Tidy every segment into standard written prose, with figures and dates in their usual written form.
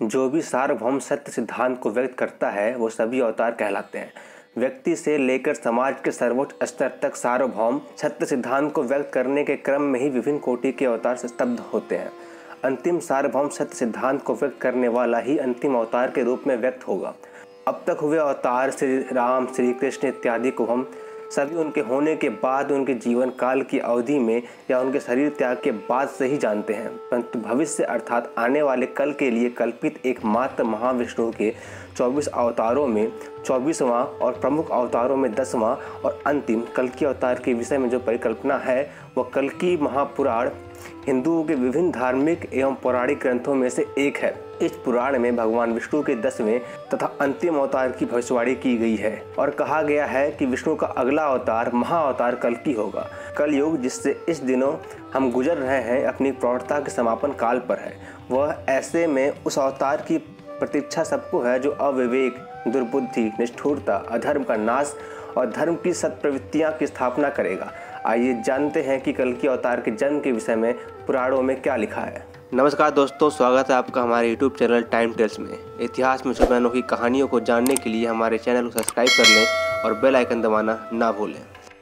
जो भी सार्वभौम सत्य सिद्धांत को व्यक्त करता है वो सभी अवतार कहलाते हैं। व्यक्ति से लेकर समाज के सर्वोच्च स्तर तक सार्वभौम सत्य सिद्धांत को व्यक्त करने के क्रम में ही विभिन्न कोटि के अवतार स्तब्ध होते हैं। अंतिम सार्वभौम सत्य सिद्धांत को व्यक्त करने वाला ही अंतिम अवतार के रूप में व्यक्त होगा। अब तक हुए अवतार श्री राम, श्री कृष्ण इत्यादि को हम सभी उनके होने के बाद, उनके जीवन काल की अवधि में या उनके शरीर त्याग के बाद से ही जानते हैं, परंतु भविष्य अर्थात आने वाले कल के लिए कल्पित एकमात्र महाविष्णु के 24 अवतारों में 24वां और प्रमुख अवतारों में 10वां और अंतिम कल्कि अवतार के विषय में जो परिकल्पना है वह कल्कि महापुराण हिंदुओं के विभिन्न धार्मिक एवं पौराणिक ग्रंथों में से एक है। इस पुराण में भगवान विष्णु के 10वें तथा अंतिम अवतार की भविष्यवाणी की गई है और कहा गया है कि विष्णु का अगला अवतार महाअवतार कल्कि होगा। कलयुग जिससे इस दिनों हम गुजर रहे हैं अपनी प्रौढ़ता के समापन काल पर है। वह ऐसे में उस अवतार की प्रतीक्षा सबको है जो अविवेक, दुर्बुद्धि, निष्ठुरता, अधर्म का नाश और धर्म की सत्प्रवृत्तियाँ की स्थापना करेगा। आइए जानते हैं कि कल्कि अवतार के जन्म के विषय में पुराणों में क्या लिखा है। नमस्कार दोस्तों, स्वागत है आपका हमारे YouTube चैनल टाइम टेल्स में। इतिहास में छुपे अनोखी कहानियों को जानने के लिए हमारे चैनल को सब्सक्राइब कर लें और बेल आइकन दबाना ना भूलें।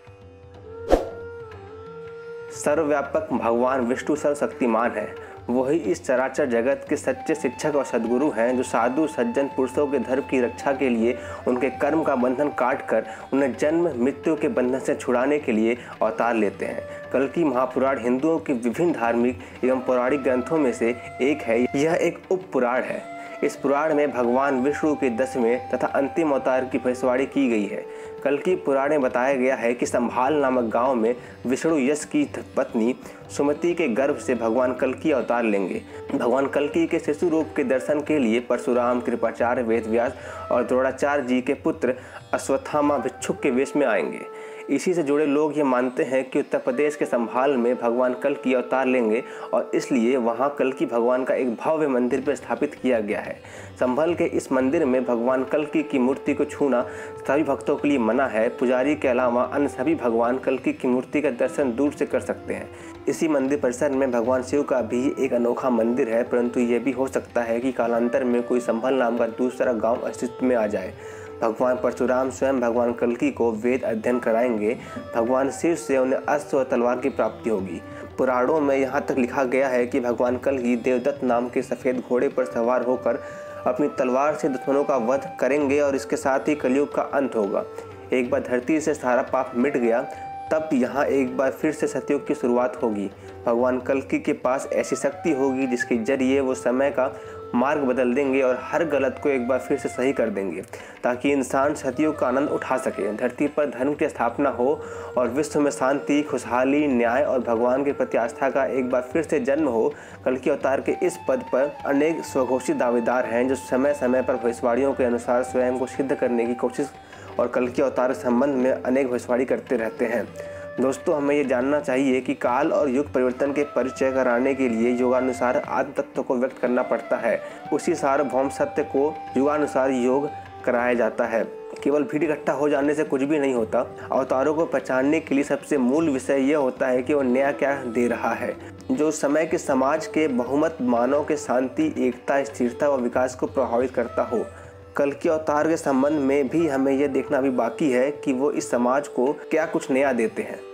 सर्वव्यापक भगवान विष्णु सर्वशक्तिमान है। वही इस चराचर जगत के सच्चे शिक्षक और सद्गुरु हैं जो साधु सज्जन पुरुषों के धर्म की रक्षा के लिए उनके कर्म का बंधन काट कर उन्हें जन्म मृत्यु के बंधन से छुड़ाने के लिए अवतार लेते हैं। कल्कि महापुराण हिंदुओं के विभिन्न धार्मिक एवं पौराणिक ग्रंथों में से एक है। यह एक उपपुराण है। इस पुराण में भगवान विष्णु के 10वें तथा अंतिम अवतार की भविष्यवाणी की गई है। कल्कि पुराण में बताया गया है कि संभाल नामक गांव में विष्णु यश की पत्नी सुमति के गर्भ से भगवान कल्कि अवतार लेंगे। भगवान कल्कि के शिशु रूप के दर्शन के लिए परशुराम, कृपाचार्य, वेदव्यास और द्रोणाचार्य जी के पुत्र अश्वत्थामा भिक्षुक के वेश में आएंगे। इसी से जुड़े लोग ये मानते हैं कि उत्तर प्रदेश के संभाल में भगवान कल्कि अवतार लेंगे और इसलिए वहाँ कल्कि भगवान का एक भव्य मंदिर पर स्थापित किया गया है। संभल के इस मंदिर में भगवान कल्कि की मूर्ति को छूना सभी भक्तों के लिए मना है। पुजारी के अलावा अन्य सभी भगवान कल्कि की मूर्ति का दर्शन दूर से कर सकते हैं। इसी मंदिर परिसर में भगवान शिव का भी एक अनोखा मंदिर है, परंतु ये भी हो सकता है कि कालांतर में कोई संभल नाम का दूसरा गाँव अस्तित्व में आ जाए। भगवान परशुराम स्वयं भगवान कल्कि को वेद अध्ययन कराएंगे। भगवान शिव से उन्हें अस्त्र और तलवार की प्राप्ति होगी। पुराणों में यहाँ तक लिखा गया है कि भगवान कल्कि देवदत्त नाम के सफ़ेद घोड़े पर सवार होकर अपनी तलवार से दुश्मनों का वध करेंगे और इसके साथ ही कलयुग का अंत होगा। एक बार धरती से सारा पाप मिट गया तब यहाँ एक बार फिर से सतयुग की शुरुआत होगी। भगवान कल्कि के पास ऐसी शक्ति होगी जिसके जरिए वो समय का मार्ग बदल देंगे और हर गलत को एक बार फिर से सही कर देंगे ताकि इंसान सतयुग का आनंद उठा सके, धरती पर धर्म की स्थापना हो और विश्व में शांति, खुशहाली, न्याय और भगवान के प्रति आस्था का एक बार फिर से जन्म हो। कल्कि अवतार के इस पद पर अनेक स्वघोषित दावेदार हैं जो समय समय पर भविष्यवाणियों के अनुसार स्वयं को सिद्ध करने की कोशिश और कल्कि अवतार के संबंध में अनेक भविष्यवाणी करते रहते हैं। दोस्तों, हमें ये जानना चाहिए कि काल और युग परिवर्तन के परिचय कराने के लिए युगानुसार आत्म तत्व को व्यक्त करना पड़ता है। उसी सार्वभौम सत्य को युगानुसार योग कराया जाता है। केवल भीड़ इकट्ठा हो जाने से कुछ भी नहीं होता। अवतारों को पहचानने के लिए सबसे मूल विषय यह होता है कि वो नया क्या दे रहा है, जो समय के समाज के बहुमत मानव के शांति, एकता, स्थिरता व विकास को प्रभावित करता हो। कल्कि अवतार के संबंध में भी हमें यह देखना भी बाकी है कि वो इस समाज को क्या कुछ नया देते हैं।